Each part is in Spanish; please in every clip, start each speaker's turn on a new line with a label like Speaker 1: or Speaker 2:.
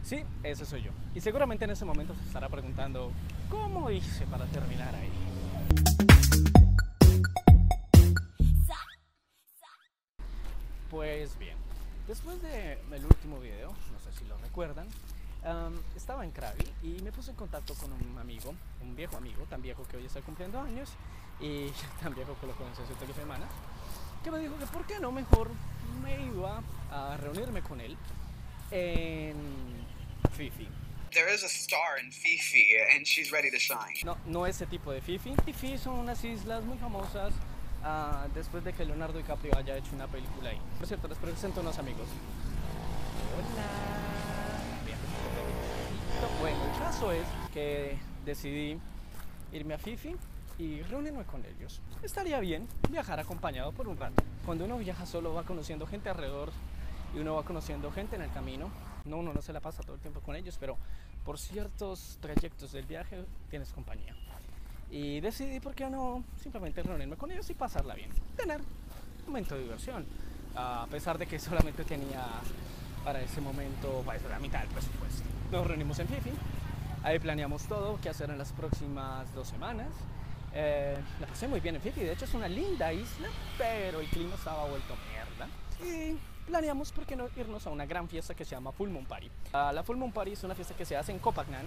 Speaker 1: Sí, ese soy yo. Y seguramente en ese momento se estará preguntando, ¿cómo hice para terminar ahí? Pues bien, después del último video, no sé si lo recuerdan, estaba en Krabi y me puse en contacto con un amigo, un viejo amigo, tan viejo que hoy está cumpliendo años y tan viejo que lo conocí hace 3 semanas, que me dijo que por qué no mejor me iba a reunirme con él en Fifi.
Speaker 2: There is a star in Fifi, and she's ready to shine.
Speaker 1: No, no ese tipo de Fifi. Fifi son unas islas muy famosas después de que Leonardo DiCaprio haya hecho una película ahí. Por cierto, les presento a unos amigos. Hola. Bien. Bueno, el caso es que decidí irme a Fifi y reunirme con ellos. Estaría bien viajar acompañado por un rato. Cuando uno viaja solo va conociendo gente alrededor y uno va conociendo gente en el camino. No, uno no se la pasa todo el tiempo con ellos, pero por ciertos trayectos del viaje tienes compañía. Y decidí, ¿por qué no simplemente reunirme con ellos y pasarla bien? Tener un momento de diversión. A pesar de que solamente tenía para ese momento la mitad del presupuesto. Nos reunimos en Fifi. Ahí planeamos todo, qué hacer en las próximas 2 semanas. La pasé muy bien en Fifi. De hecho es una linda isla, pero el clima estaba vuelto mierda. Y planeamos, ¿por qué no irnos a una gran fiesta que se llama Full Moon Party? La Full Moon Party es una fiesta que se hace en Copacabana,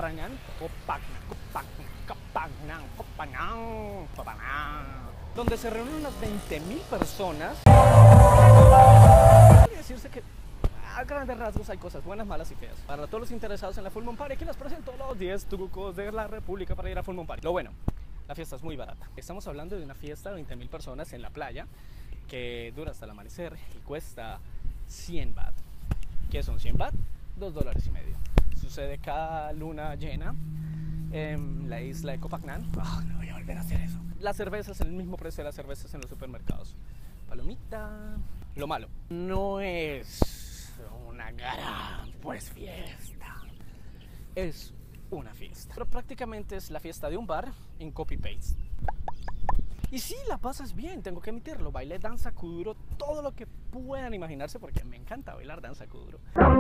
Speaker 1: donde se reúnen unas 20.000 personas. Podría decirse que a grandes rasgos hay cosas buenas, malas y feas. Para todos los interesados en la Full Moon Party, aquí les presento los 10 trucos de la República para ir a Full Moon Party. Lo bueno, la fiesta es muy barata. Estamos hablando de una fiesta de 20.000 personas en la playa, que dura hasta el amanecer y cuesta 100 baht. ¿Qué son 100 baht? $2.50. Sucede cada luna llena en la isla de Copacabana. No voy a volver a hacer eso. Las cervezas en el mismo precio de las cervezas en los supermercados. Palomita. Lo malo, no es una gran fiesta. Es una fiesta. Pero prácticamente es la fiesta de un bar en copy-paste. Y sí, la pasas bien, tengo que admitirlo. Bailé danza kuduro, todo lo que puedan imaginarse, porque me encanta bailar danza kuduro.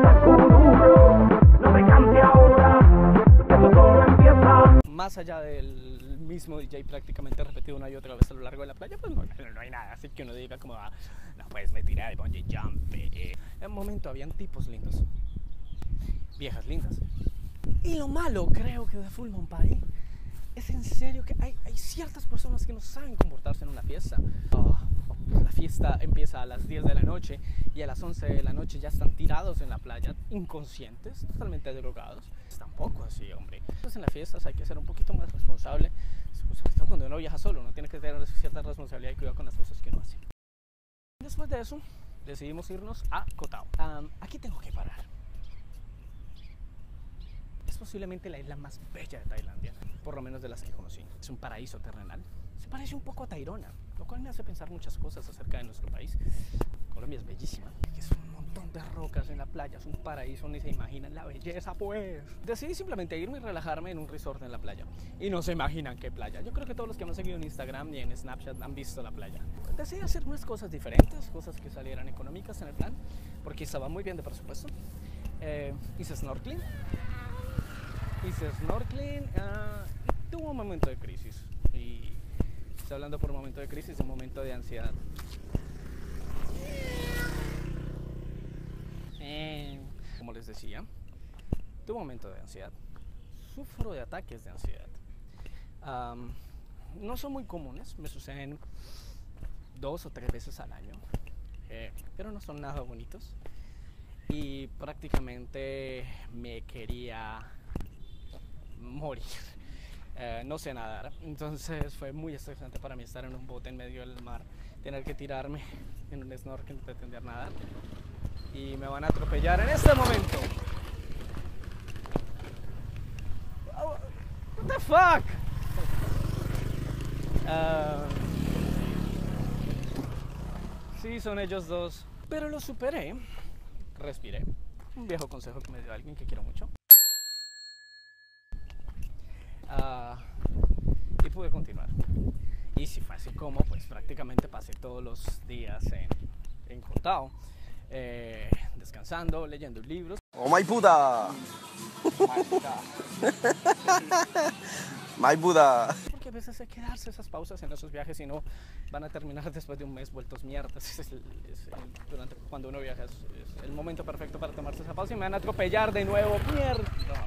Speaker 1: No me cambie ahora, que todo empieza. Más allá del mismo DJ prácticamente repetido una y otra vez a lo largo de la playa, pues no hay nada. Así que uno diga como, no, pues me tiré de bungee jump. En un momento habían tipos lindos, viejas lindas. Y lo malo, creo que de Full Moon Party es en serio que hay ciertas personas que no saben comportarse en una fiesta. La fiesta empieza a las 10 de la noche y a las 11 de la noche ya están tirados en la playa, inconscientes, totalmente drogados. Es tampoco así, hombre. Entonces en las fiestas hay que ser un poquito más responsable, sobre todo cuando uno viaja solo. Uno tiene que tener cierta responsabilidad y cuidado con las cosas que uno hace. Después de eso, decidimos irnos a Koh Tao. Aquí tengo que parar. Es posiblemente la isla más bella de Tailandia, por lo menos de las que conocí. Es un paraíso terrenal. Se parece un poco a Tayrona, lo cual me hace pensar muchas cosas acerca de nuestro país. Colombia es bellísima, es un montón de rocas en la playa, es un paraíso, ni se imaginan la belleza, pues. Decidí simplemente irme y relajarme en un resort en la playa. Y no se imaginan qué playa. Yo creo que todos los que me han seguido en Instagram y en Snapchat han visto la playa. Decidí hacer unas cosas diferentes, cosas que salieran económicas en el plan, porque estaba muy bien de presupuesto. Hice snorkeling. Tuvo un momento de crisis. Y estoy hablando por un momento de crisis, un momento de ansiedad. Como les decía, tuve un momento de ansiedad. Sufro de ataques de ansiedad. No son muy comunes, me suceden 2 o 3 veces al año, pero no son nada bonitos. Y prácticamente me quería morir. No sé nadar, entonces fue muy estresante para mí estar en un bote en medio del mar, tener que tirarme en un snorkel, pretender nadar, y me van a atropellar en este momento. What the fuck? Sí, son ellos dos, pero lo superé, respiré. Un viejo consejo que me dio alguien que quiero mucho. Y pude continuar. Y si fue así como, pues prácticamente pasé todos los días en Koh Tao, descansando, leyendo libros.
Speaker 3: Oh my puta. My Buda.
Speaker 1: Porque a veces hay que darse esas pausas en esos viajes y no van a terminar después de un mes vueltos mierdas. Durante cuando uno viaja es el momento perfecto para tomarse esa pausa y me van a atropellar de nuevo. ¡Mierda!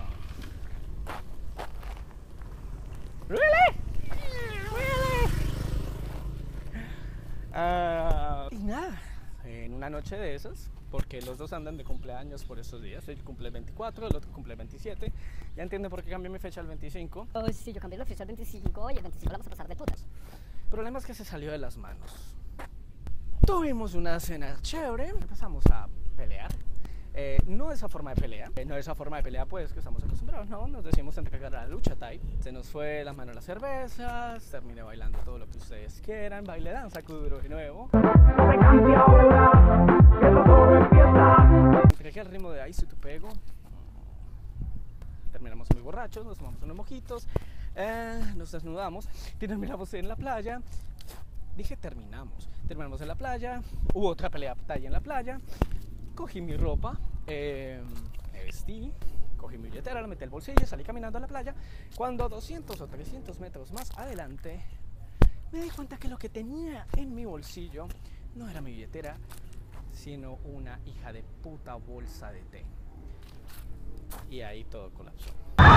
Speaker 1: ¿Really? Y nada, en una noche de esas, porque los dos andan de cumpleaños por esos días, él cumple el 24, el otro cumple el 27, ya entienden por qué cambié mi fecha al 25.
Speaker 4: Oh, sí, yo cambié la fecha al 25 y el 25 la vamos a pasar de putas.
Speaker 1: El problema es que se salió de las manos. Tuvimos una cena chévere, empezamos a pelear. No esa forma de pelea, no esa forma de pelea pues que estamos acostumbrados, no, nos decimos entregar a la lucha type. Se nos fue la mano a las cervezas, terminé bailando todo lo que ustedes quieran, baile danza kuduro de nuevo. Entregué el ritmo de ahí si tu pego. Terminamos muy borrachos, nos tomamos unos mojitos, nos desnudamos, terminamos en la playa. Dije terminamos en la playa, hubo otra pelea en la playa. Cogí mi ropa, me vestí, cogí mi billetera, la metí al bolsillo y salí caminando a la playa. Cuando 200 o 300 metros más adelante, me di cuenta que lo que tenía en mi bolsillo no era mi billetera, sino una hija de puta bolsa de té. Y ahí todo colapsó.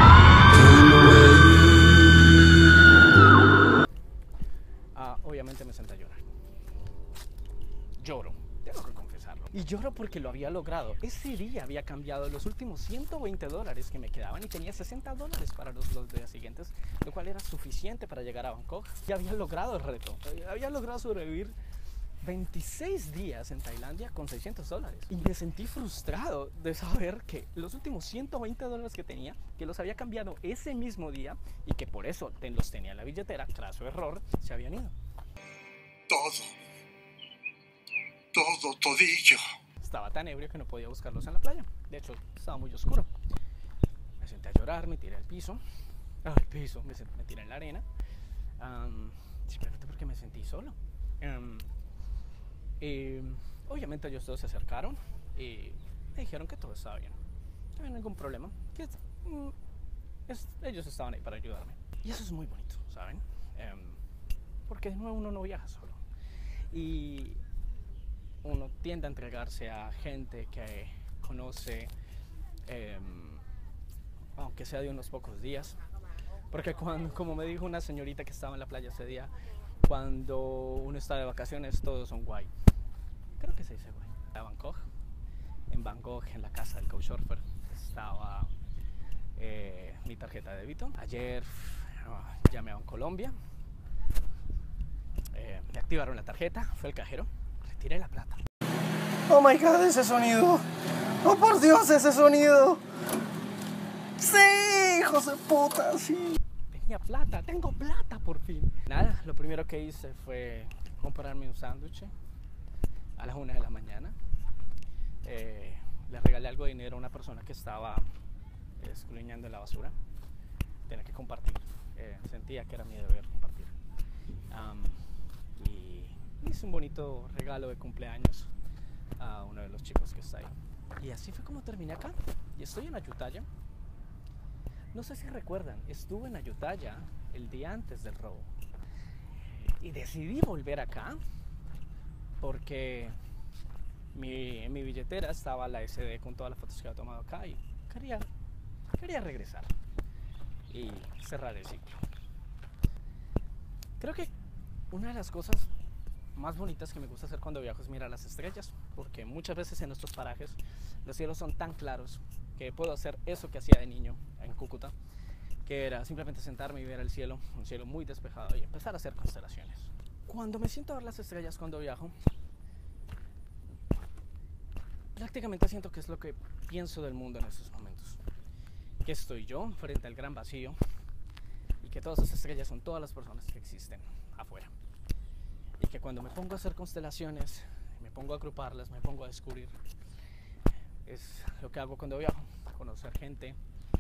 Speaker 1: Obviamente me senté a llorar. Lloro, tengo que confesarlo. Y lloro porque lo había logrado. Ese día había cambiado los últimos $120 que me quedaban y tenía $60 para los días siguientes, lo cual era suficiente para llegar a Bangkok. Y había logrado el reto. Había logrado sobrevivir 26 días en Tailandia con $600. Y me sentí frustrado de saber que los últimos $120 que tenía, que los había cambiado ese mismo día y que por eso los tenía en la billetera, tras su error, se habían ido.
Speaker 2: Todillo.
Speaker 1: Estaba tan ebrio que no podía buscarlos en la playa. De hecho, estaba muy oscuro. Me senté a llorar, me tiré al piso. Me tiré en la arena. Simplemente porque me sentí solo. Obviamente ellos todos se acercaron y me dijeron que todo estaba bien, no había ningún problema, que ellos estaban ahí para ayudarme. Y eso es muy bonito, ¿saben? Porque de nuevo uno no viaja solo y uno tiende a entregarse a gente que conoce, aunque sea de unos pocos días. Porque como me dijo una señorita que estaba en la playa ese día, cuando uno está de vacaciones todos son guay. Creo que se dice guay. En Bangkok, en la casa del couchsurfer, estaba mi tarjeta de débito. Ayer llamé a Colombia, me activaron la tarjeta, fue el cajero, retiré la plata.
Speaker 3: Oh my god, ese sonido. Oh por Dios, ese sonido. Sí, hijos de puta, sí.
Speaker 1: Tengo plata por fin. Nada, lo primero que hice fue comprarme un sándwich a las 1 de la mañana. Le regalé algo de dinero a una persona que estaba escudriñando en la basura. Tenía que compartir. Sentía que era mi deber compartir. Y hice un bonito regalo de cumpleaños a uno de los chicos que está ahí. Y así fue como terminé acá. Y estoy en Ayutthaya. No sé si recuerdan, estuve en Ayutthaya el día antes del robo. Y decidí volver acá porque en mi billetera estaba la SD con todas las fotos que había tomado acá y quería regresar y cerrar el ciclo. Creo que una de las cosas más bonitas que me gusta hacer cuando viajo es mirar las estrellas, porque muchas veces en estos parajes los cielos son tan claros que puedo hacer eso que hacía de niño en Cúcuta, que era simplemente sentarme y ver el cielo, un cielo muy despejado y empezar a hacer constelaciones. Cuando me siento a ver las estrellas cuando viajo, prácticamente siento que es lo que pienso del mundo en estos momentos. Que estoy yo frente al gran vacío y que todas esas estrellas son todas las personas que existen afuera. Y que cuando me pongo a hacer constelaciones, me pongo a agruparlas, me pongo a descubrir, es lo que hago cuando viajo, conocer gente,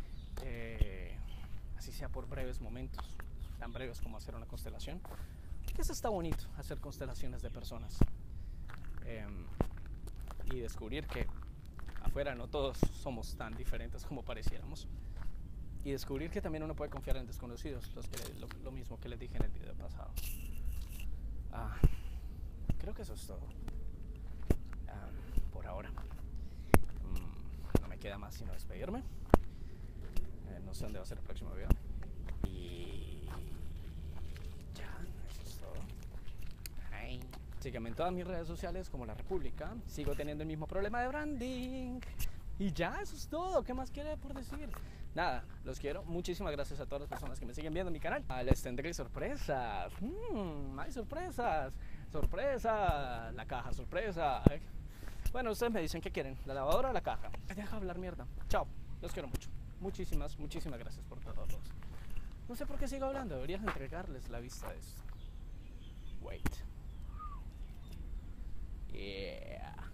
Speaker 1: así sea por breves momentos, tan breves como hacer una constelación. Que eso está bonito, hacer constelaciones de personas y descubrir que afuera no todos somos tan diferentes como pareciéramos. Y descubrir que también uno puede confiar en desconocidos, lo mismo que les dije en el video pasado. Creo que eso es todo. Por ahora. No me queda más sino despedirme. No sé dónde va a ser el próximo video. Y ya, eso es todo. Ay. Sígueme en todas mis redes sociales como La República. Sigo teniendo el mismo problema de branding. Y ya, eso es todo. ¿Qué más quiere por decir? Nada, los quiero. Muchísimas gracias a todas las personas que me siguen viendo en mi canal. Les tendré sorpresas. Hay sorpresas. Sorpresa. La caja sorpresa. Bueno, ustedes me dicen qué quieren. ¿La lavadora o la caja? Deja hablar mierda. Chao. Los quiero mucho. Muchísimas gracias por todos. No sé por qué sigo hablando. Deberías entregarles la vista de esto. Wait. Yeah.